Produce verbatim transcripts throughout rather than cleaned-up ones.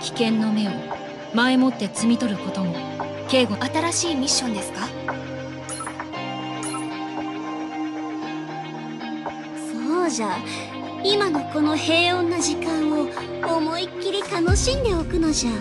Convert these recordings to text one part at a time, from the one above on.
危険の目を前もって摘み取ることも警護。 新しいミッションですか？ そうじゃ、今のこの平穏な時間を思いっきり楽しんでおくのじゃ。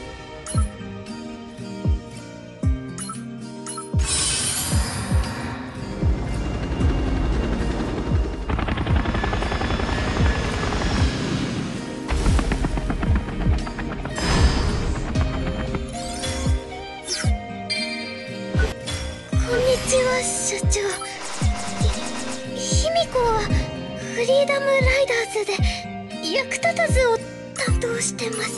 こんにちは、社長。ひ卑弥呼はフリーダムライダーズで役立たずを担当してます。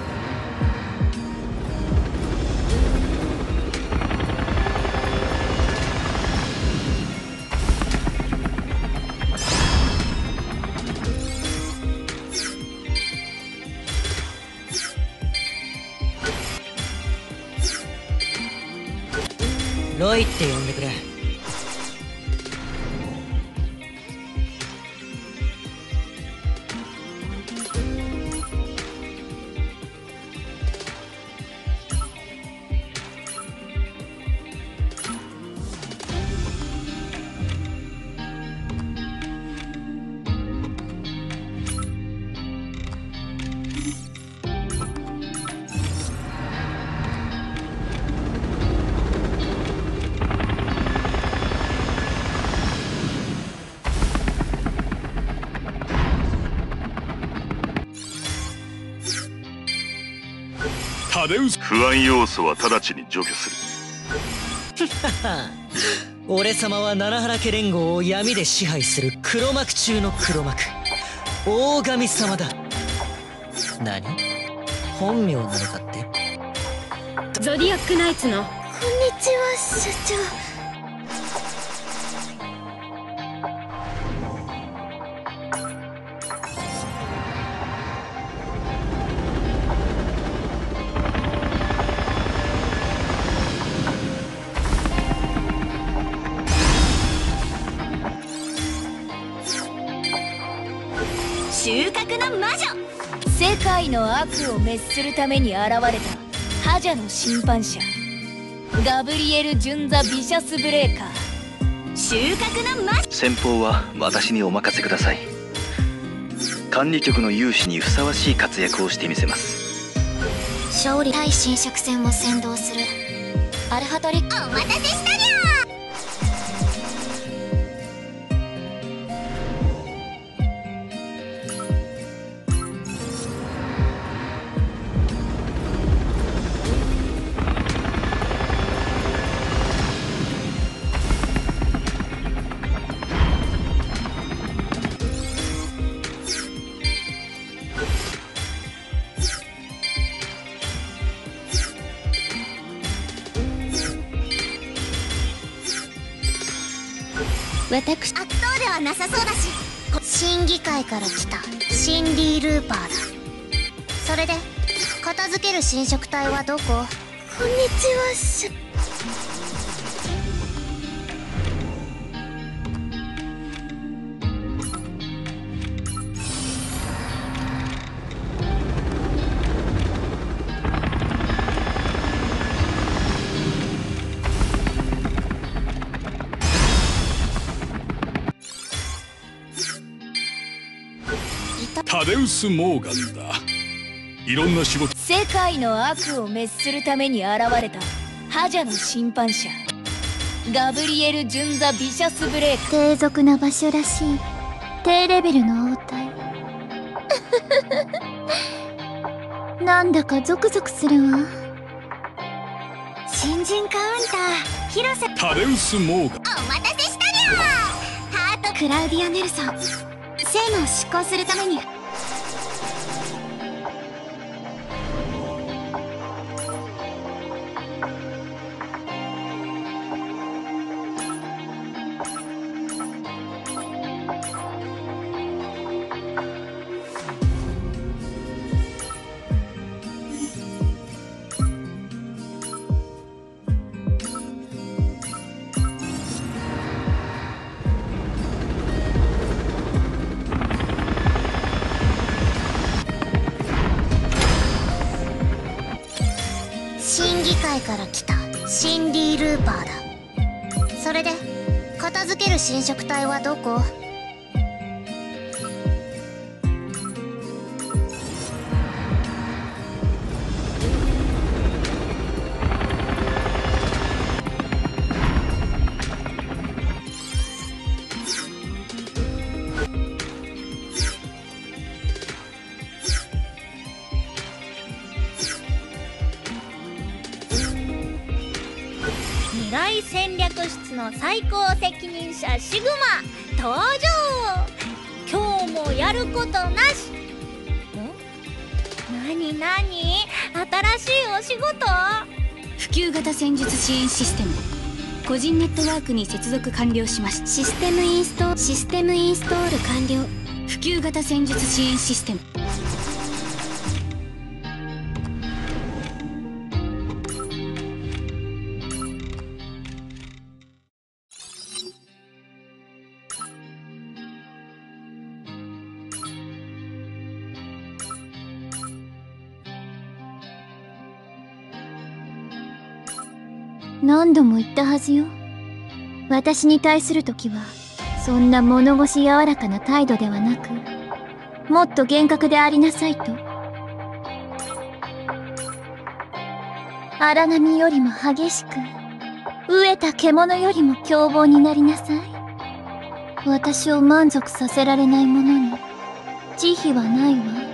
ロイって呼んでくれ。 タデウス。不安要素は直ちに除去する。 俺様は七原家連合を闇で支配する黒幕中の黒幕、大神様だ。何？本名なのかって？ ゾディアックナイツの。 こんにちは、社長。 収穫の魔女。世界の悪を滅するために現れた覇者の審判者、ガブリエル・ジュン・ザ・ビシャス・ブレーカー。収穫の魔女。 先方は私にお任せください。管理局の有志にふさわしい活躍をしてみせます。 勝利対侵釈戦を先導するアルハトリック。お待たせしたにゃ。私、悪党ではなさそうだし。審議会から来たシンディ・ルーパーだ。それで片付ける侵食体はどこ？こんにちは、しタデウス・モーガンだ。いろんな仕事。 世界の悪を滅するために現れた覇者の審判者、ガブリエル・ジュン・ザ・ビシャス・ブレーカー。 低俗な場所らしい。低レベルの応対。なんだかゾクゾクするわ。新人カウンター広瀬。 タデウス・モーガン。 お待たせしたにゃ。ハートクラウディア・ネルソン。聖務を執行するために。 から来たシンディ・ルーパーだ。それで片付ける侵食体はどこ？ 未来戦略室の最高責任者シグマ登場。今日もやることなし。ん？なになに？新しいお仕事？ 普及型戦術支援システム個人ネットワークに接続完了しました。 システムインストシステムインストール完了。 普及型戦術支援システム何度も言ったはずよ。私に対する時はそんな物腰柔らかな態度ではなく、もっと厳格でありなさいと。荒波よりも激しく、飢えた獣よりも凶暴になりなさい。私を満足させられないものに慈悲はないわ。